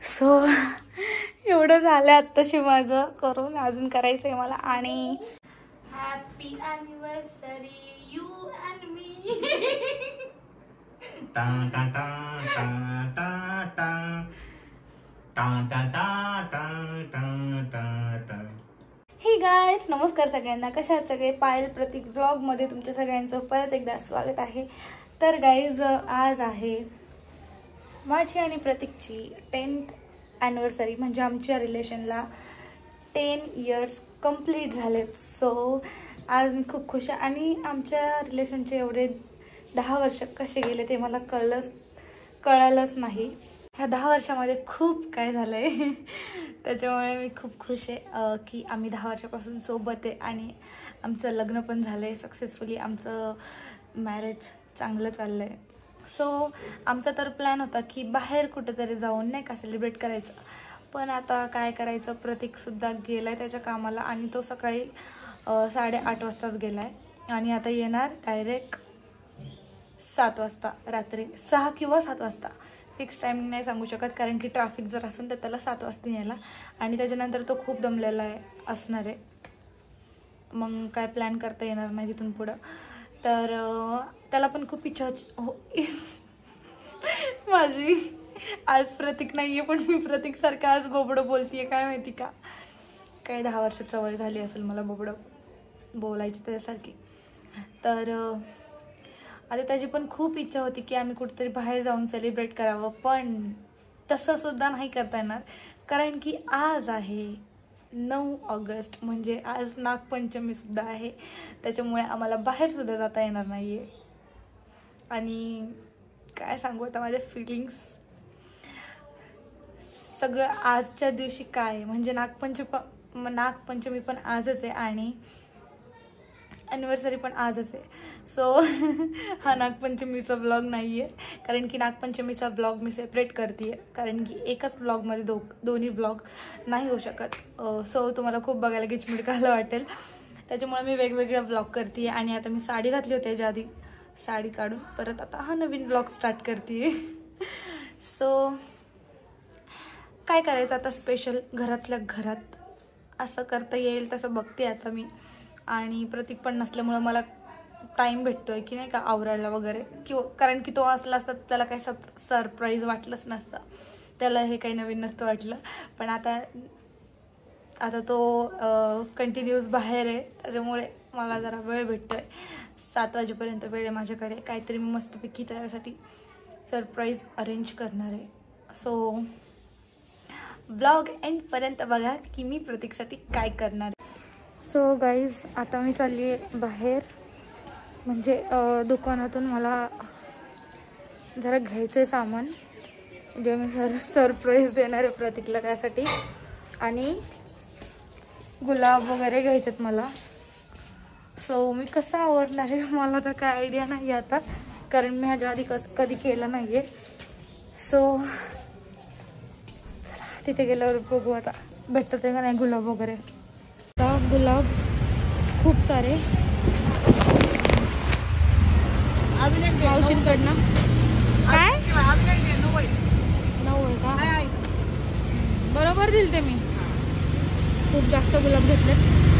So एवढं झालं आत्ताशी माझं करून, अजून करायचं आहे मला. आणि happy anniversary you and me. टा टा टा टा टा टा टा टा टा टा टा टा टा. हे गाईज, नमस्कार सगळ्यांना. कशा आहात सगळे? पायल प्रतीक व्लॉगमध्ये तुमच्या सगळ्यांचं परत एकदा स्वागत आहे. तर गाईज, आज आहे माझी आणि प्रतीकची 10th ॲनिव्हर्सरी. म्हणजे आमच्या रिलेशनला 10 इयर्स कंप्लीट झालेत. सो आज मी खूप खुश आहे. आणि आमच्या रिलेशनचे एवढे 10 वर्ष कसे गेले ते मला कळालंच नाही. ह्या 10 वर्षामध्ये खूप काय झालं आहे. त्याच्यामुळे मी खूप खुश आहे की आम्ही 10 वर्षापासून सोबत आहे आणि आमचं लग्न पण झालं आहे सक्सेसफुली. आमचं मॅरेज चांगलं चाललं आहे. सो आमचा तर प्लॅन होता की बाहेर कुठेतरी जाऊन नाही का सेलिब्रेट करायचं. पण आता काय करायचं, प्रतीकसुद्धा गेला आहे त्याच्या कामाला आणि तो सकाळी 8:30 वाजताच गेला आहे आणि आता येणार डायरेक्ट 7 वाजता, रात्री 6 किंवा 7 वाजता. फिक्स टायमिंग नाही सांगू शकत, कारण की ट्रॅफिक जर असेल तर त्याला 7 वाजता यायला. आणि त्याच्यानंतर तो खूप दमलेला असणार आहे. मग काय प्लॅन करता येणार नाही तिथून पुढं. तर त्याला पण खूप इच्छा हो माझी. आज प्रतीक नाही आहे, पण मी प्रतीकसारखं आज बोबडं बोलते आहे. काय माहिती का, काही 10 वर्षात सवय झाली असेल मला बोबडं बोलायची त्याच्यासारखी. तर आता त्याची पण खूप इच्छा होती की आम्ही कुठेतरी बाहेर जाऊन सेलिब्रेट करावं. पण तसंसुद्धा नाही करता येणार, कारण की आज आहे 9 ऑगस्ट. म्हणजे आज नागपंचमीसुद्धा आहे. त्याच्यामुळे आम्हाला बाहेरसुद्धा जाता येणार नाही आहे. आणि काय सांगू आता माझ्या फिलिंग्स सगळं आजच्या दिवशी. काय म्हणजे नागपंचमी पण आजच आहे आणि ॲनिव्हर्सरी पण आजच आहे. सो हा नागपंचमीचा व्लॉग नाही आहे, कारण की नागपंचमीचा व्लॉग मी सेपरेट करते आहे. कारण की एकच व्लॉगमध्ये दोन्ही व्लॉग नाही होऊ शकत. सो तुम्हाला खूप बघायला गिचमिडकायला वाटेल. त्याच्यामुळे मी वेगवेगळ्या व्लॉग करते आहे. आणि आता मी साडी घातली होती याच्या आधी, साडी काढून परत आता हा नवीन व्लॉग स्टार्ट करते आहे. सो काय करायचं आता, स्पेशल घरातल्या घरात असं करता येईल तसं बघते आता मी. आणि प्रतीक पण नसल्यामुळं मला टाईम भेटतो आहे की नाही का आवरायला वगैरे. किंवा कारण की तो असला असता त्याला काही सरप्राईज वाटलंच नसतं, त्याला हे काही नवीन नसतं वाटलं. पण आता तो कंटिन्यूस बाहेर आहे, त्याच्यामुळे मला जरा वेळ भेटतो आहे. 7 वाजेपर्यंत वेळ आहे माझ्याकडे. काहीतरी मी मस्तपैकी त्यासाठी सरप्राईज अरेंज करणार आहे. सो ब्लॉग एंडपर्यंत बघा की मी प्रतीकसाठी काय करणार आहे. सो गाईज, आता मी चालली आहे बाहेर. म्हणजे दुकानातून मला जरा घ्यायचं आहे सामान, जे मी सरप्राईज देणार आहे प्रतीकला त्यासाठी. आणि गुलाब वगैरे घ्यायचेत मला. सो मी कसं आवरणार आहे मला तर काय आयडिया नाही आता, कारण मी ह्याच्या आधी कधी केलं नाही आहे. सो चला तिथे गेल्यावर बघू आता भेटतं ते का नाही गुलाब वगैरे. गुलाब खूप सारे मावशींकडनं. काय 9 आहे का? बरोबर दिल ते मी. खूप जास्त गुलाब घेतले.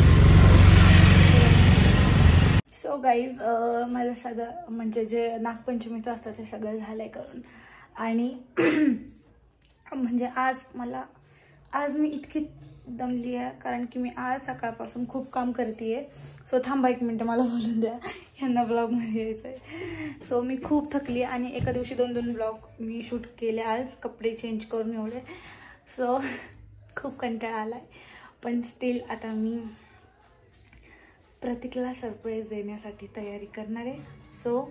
सो गाईज, माझं सगळं म्हणजे जे नागपंचमीचं असतं ते सगळं झालंय करून. आणि म्हणजे आज मी इतकी दमली आहे, कारण की मी आज सकाळपासून खूप काम करते आहे. सो थांबा 1 मिनटं, मला बोलून द्या, ह्यांना ब्लॉगमध्ये यायचं आहे. सो मी खूप थकली आणि एका दिवशी 2 ब्लॉग मी शूट केले आज, कपडे चेंज करून एवढे. सो खूप कंटाळा आला आहे. पण स्टील आता मी प्रतीकला सरप्राईज देण्यासाठी तयारी करणार आहे. सो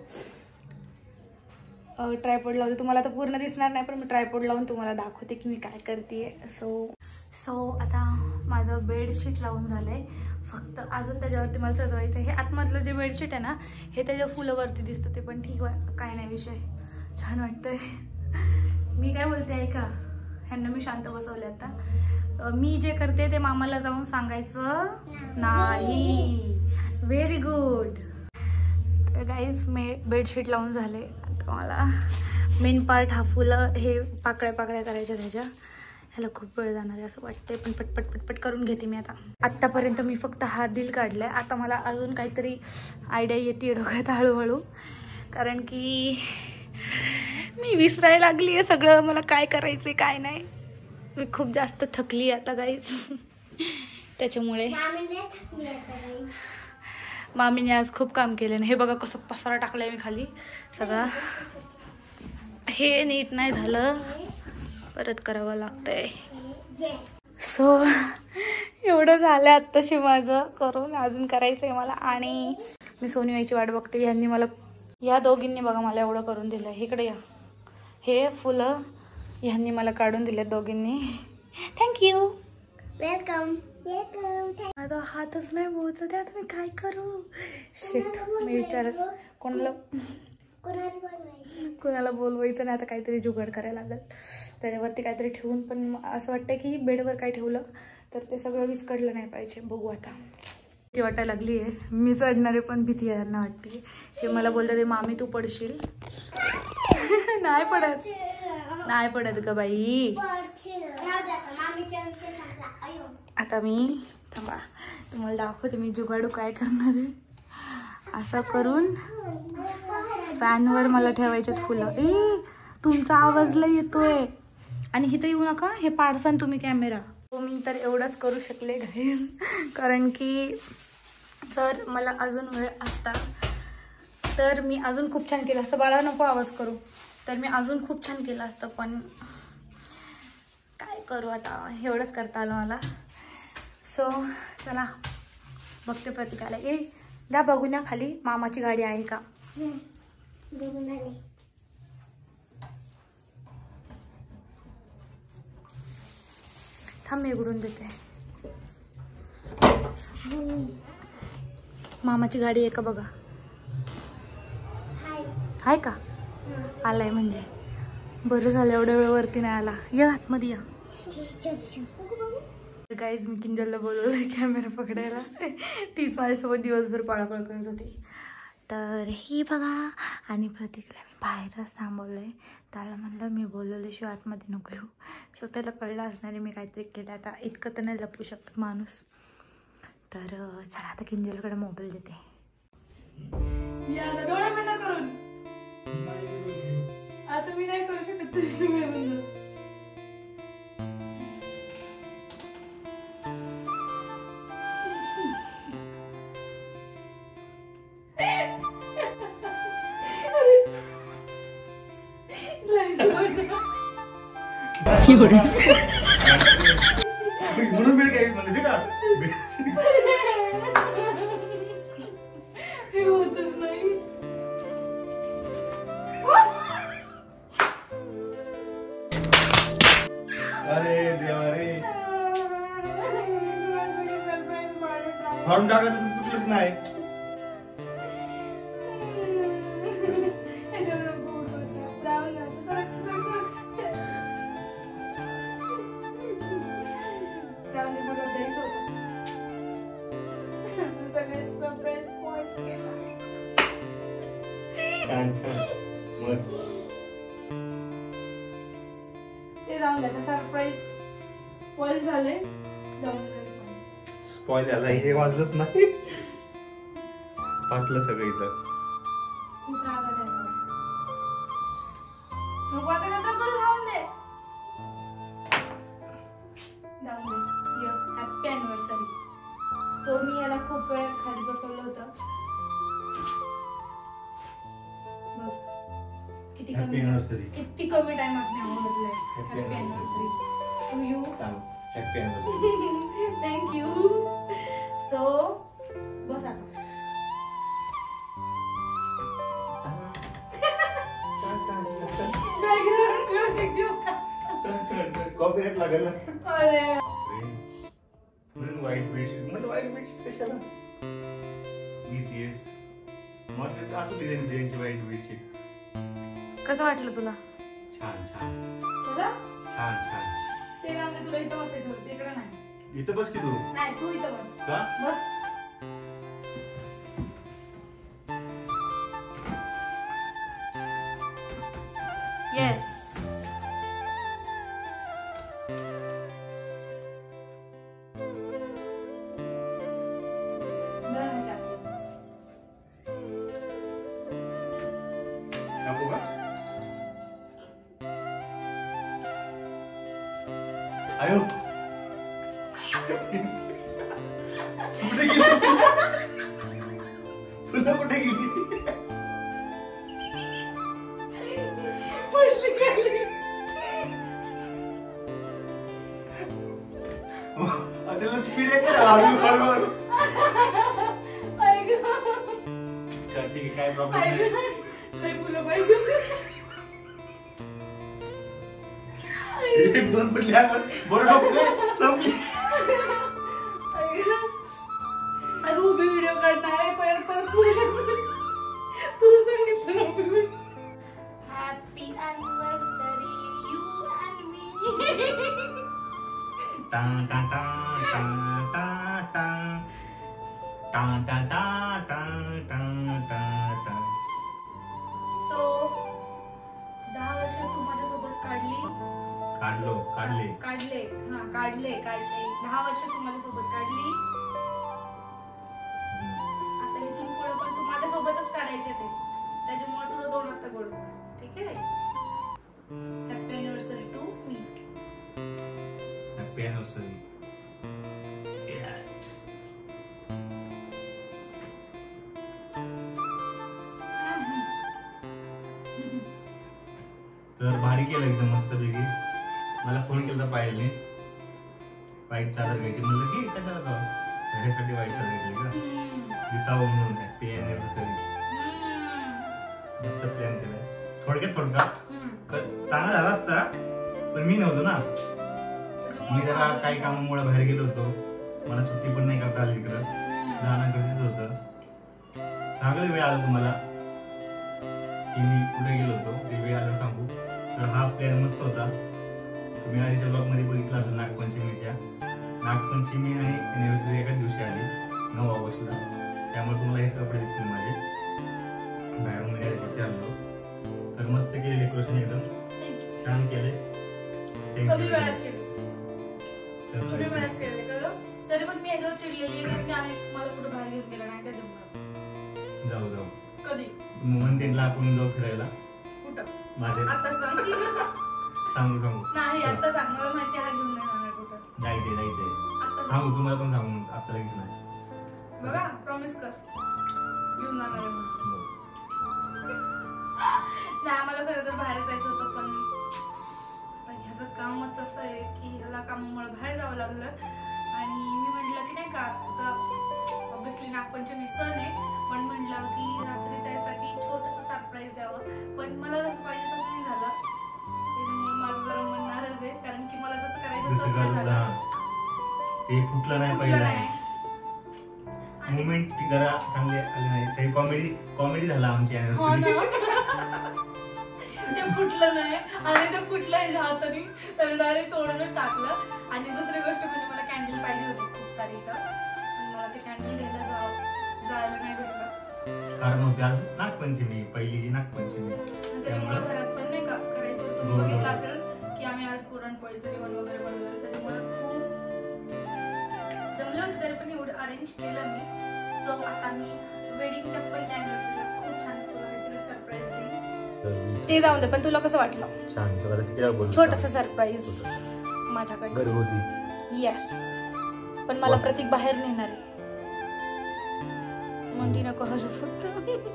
ट्रायपॉड लावते. तुम्हाला तर पूर्ण दिसणार नाही, पण मी ट्रायपॉड लावून तुम्हाला दाखवते की मी काय करते. सो आता माझं बेडशीट लावून झालं आहे. फक्त अजून त्याच्यावरती मला सजवायचं आहे. हे आतमधलं जे बेडशीट आहे ना, हे त्याच्या फुलावरती दिसतं, ते पण ठीक आहे, काय नाही विषय, छान वाटतंय. मी काय बोलते आहे का, ह्यांना मी शांत बसवले. आता मी जे करते ते मामाला जाऊन सांगायचं नाही. Very good. तर गाईज, बेडशीट लावून झाले. आता मला मेन पार्ट हा फुलं हे पाकळ्या करायच्या त्याच्या. ह्याला खूप वेळ जाणार आहे असं वाटतंय, पण पटपट पटपट करून घेते मी आता. आत्तापर्यंत मी फक्त हा दिल काढलाय. आता मला अजून काहीतरी आयडिया येते डोक्यात हळूहळू, कारण की मी विसरायला लागली आहे सगळं, मला काय करायचं आहे काय नाही. मी खूप जास्त थकली आता गाईज, त्याच्यामुळे. मामीने आज खूप काम केलं ना. हे बघा कसं पसारा टाकलाय मी खाली सगळा. हे नीट नाही झालं, परत करावं लागतंय. सो एवढं झालं आत्ताशी माझं करून, अजून करायचं आहे मला. आणि मी सोनी यायची वाट बघते. ह्यांनी मला, या दोघींनी बघा मला एवढं करून दिलं. इकडे या, हे फुलं ह्यांनी मला काढून दिले दोघींनी. थँक्यू. वेलकम. आता हातच नाही पोहोचत, आता मी काय करू. शिट, मी विचार कोणाला बोलवायचं नाही. आता काहीतरी जुगाड करायला लागेल त्याच्यावरती काहीतरी ठेवून. पण असं वाटतं की बेडवर काय ठेवलं तर ते सगळं विस्कटलं नाही पाहिजे. बघू आता. भीती वाटायला लागली आहे. मी चढणारे पण भीती यांना वाटते. हे मला बोलतात ते मामी तू पडशील. नाही पडत, नाही पडत ग बाई. आता मी थांबा तुम्हाला दाखवते मी जुगाडू काय करणार आहे. असं करून फॅनवर मला ठेवायच्यात फुलं. ए तुमचा आवाज लय येतोय आणि इथं येऊ नका, हे पाडसान तुम्ही कॅमेरा. मी तर एवढंच करू शकले गाईज, कारण की जर मला अजून वेळ असता तर मी अजून खूप छान केलं असतं. बाळा नको आवाज करू. तर मी अजून खूप छान केलं असतं, पण काय करू आता, एवढंच करता आलं मला. सो चला बघते प्रतीकाला. ए द्या बघू ना खाली मामाची गाडी आहे का. थांब मी उघडून देते. मामाची गाडी आहे का बघा. आहे का. आलाय म्हणजे बरं झालं, एवढ्या वेळ वरती नाही आला. या आतमध्ये या. गाईज मी किंजलला बोलवलंय कॅमेरा पकडायला. तीच माझ्यासोबत दिवसभर पळापळ करत होती. तर ही बघा. आणि प्रतीकला मी बाहेरच थांबवलंय. त्याला म्हणलं मी बोलवल्याशिवाय आतमध्ये नको येऊ. सो त्याला कळलं असणारे मी काहीतरी केलं. आता इतकं तर नाही लपू शकत माणूस. तर चला आता किंजलकडे मोबाईल देते. डोळे बंद करून. आता मी नाही करू शकत डोळे बंद. म्हणून वेळ काय म्हणजे का हे होतच नाही. अरे देवा रे, फाडून टाकायचं तर तुटलंच नाही. छान छान मस्त. ते जाऊन द्या. सरप्राईज स्पॉइल झाले. स्पॉइल झाला. हे वाजलंच नाही. फाटलं सगळं इथं. खूप राग आलाय मला. नको आता नंतर करून राहून दे. जाऊन दे. Happy anniversary. सो मी याला खूप वेळ खाली बसवलं होतं. किती हॅपी अॅनिव्हर्सरी. किती कमी टाइमात मी आवडलंय. Happy anniversary to you. Happy anniversary. Thank you. So बस आता. कॉपीराइट लागेल ना. अरे म्हणून वाईट बेडशीट म्हणजे वाईट बेडशीट कशाला घेतीयस. मग असं डिझाईनची वाईट बेडशीट. कसं वाटलं तुला. छान छान तुला छान छान. ते गाणं तुला इथं बसायचं होतं, इकडे नाही. इथं बस की तू. नाही तू इथं बस. का बस. येस. टाकू का? आयो कुठे गेली फुलं कुठे गेली? त्याला स्पीड आहे का? हळूहळू काय प्रॉब्लेम नाही. फुलं पाहिजे. एक दोन पडली बरोबर संपली. अगं उभी व्हिडिओ काढणार आहे परत तुला सांगितलं ना उभी. Happy anniversary you and me. टा टा टा टा टा टा टा टा टा टा टा टा. सो 10 वर्ष तू माझ्यासोबत काढले. 10 वर्ष तू माझ्यासोबत काढली. आता इथून पुढे पण तू माझ्यासोबतच काढायचे ते. त्याच्यामुळे तुझं दोन आता गोड. ठीक आहे. Happy anniversary to me. Happy anniversary. तर भारी केलं एकदम मस्त पैकी. मला फोन केला पाहिजे वाईट चादर घ्यायची म्हणलं की कशाला जाऊ ह्याच्यासाठी वाईट चादर घेतली का दिसावं म्हणून. Happy anniversary. मस्त प्लॅन केलाय. थोडक्यात चांगला झाला असता पण मी नव्हतो ना. मी जरा काही कामामुळे बाहेर गेलो होतो. मला सुट्टी पण नाही करता आली इकडं. जाणं गरजेचं होतं. सांगायला वेळ आला तुम्हाला की मी कुठे गेलो होतो. ते वेळ आलं सांगू. तर हा प्लॅन मस्त होता. तुम्ही आधीच्या ब्लॉग मध्ये बघितला असेल नागपंचमीच्या. नागपंचमी आणि अॅनिव्हर्सरी एकाच दिवशी आली 9 ऑगस्टला. त्यामुळे तुम्हाला हेच कपडे दिसतील माझे. बाहेरून मी वरती आणलो. तर मस्त केले डेकोरेशन एकदम छान केले. तरी पण मी याच्यावर चिडलेली आहे कारण की आम्ही मला कुठे बाहेर घेऊन गेला नाही त्याच्यामुळे. जाऊ कधी मंदिरला आपण जाऊ फिरायला. कुठं? माझे आता सांगू नाही. आता सांग. मला माहिती आहे घेऊन नाही जाणार कुठं. जायचंय सांगू तुम्हाला पण सांगू. आता लगेच नाही. बघा प्रॉमिस कर घेऊन जाणार आहे म्हणून. नाही आम्हाला खरं तर बाहेर जायचं होतं पण ह्याचं कामच असं आहे की ह्याला कामामुळे बाहेर जावं लागलं. आणि मी म्हटलं की नाही का आता ऑब्विसली नागपंचमी सण आहे पण म्हटलं की रात्री त्यासाठी छोटंसं सरप्राईज द्यावं. पण मला जसं पाहिजे तसं नाही झालं. त्याच्यामुळे माझं जरा मन नाराज आहे कारण की मला जसं करायचं तसं नाही झालं. ते फुटलं नाही पहिला. मुवमेंट जरा चांगली आली नाही. सही कॉमेडी झाला आमची अॅनिव्हर्सरी. ते फुटलं नाही आणि ते फुटलं ह्याच्या हाताने तर डायरेक्ट तोडूनच टाकलं. आणि दुसरी गोष्ट म्हणजे मला कॅन्डल पाहिजे होती खूप सारी इथं. पण मला ते कॅन्डल घ्यायला जायला नाही भेटलं कारण होती आज नागपंचमी. पहिलीची नागपंचमी. त्यामुळे घरात पण नाही का करायचं होतं. तुम्ही बघितलं असेल की आम्ही आज पुरणपोळीचं जेवण वगैरे बनवलं. त्याच्यामुळे खूप दमले होते तरी पण एवढं अरेंज केलं मी. सो आता मी वेडिंगच्या पहिल्या अॅनिव्हर्सरीला खूप छान तुला काहीतरी सरप्राईज देईन. ते जाऊन दे पण तुला कसं वाटलं? छान. छोटस सरप्राईज माझ्याकडे घरगुती. येस. पण मला प्रतीक बाहेर नेणार आहे. म्हणती नको हजू फक्त.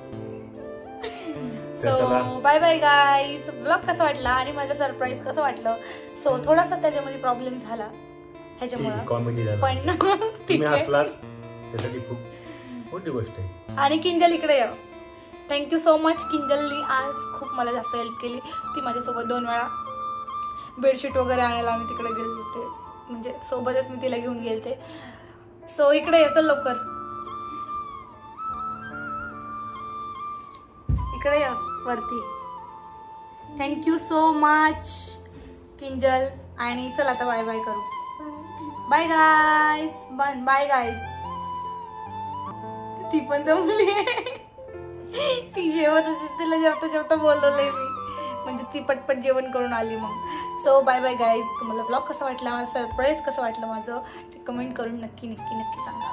So bye bye guys. Blog कसा वाटला आणि माझं सरप्राईज कसं वाटलं. सो थोडासा त्याच्यामध्ये प्रॉब्लेम झाला ह्याच्यामुळे कॉमेडी पण तुम्ही हसलाच त्यासाठी खूप मोठी गोष्ट आहे. आणि किंजल इकडे ये. Thank you so much. किंजलनी आज खूप मला जास्त हेल्प केली. ती माझ्यासोबत 2 वेळा बेडशीट वगैरे आणायला आम्ही तिकडे गेले होते. म्हणजे सोबतच मी तिला घेऊन गेलते. सो इकडे ये चल लवकर. इकडे ये वरती. Thank you so much Kinjal. आणि चल आता बाय बाय करू. Bye guys. Bye guys. ती पण दमली आहे. ती जेवत होती. तिला जेवता जेवता बोलवलंय मी. म्हणजे ती पटपट जेवण करून आली. मग सो बाय बाय गाईज. तुम्हाला ब्लॉग कसा वाटला, माझं सरप्राईज कसं वाटलं माझं ते कमेंट करून नक्की नक्की नक्की सांगा.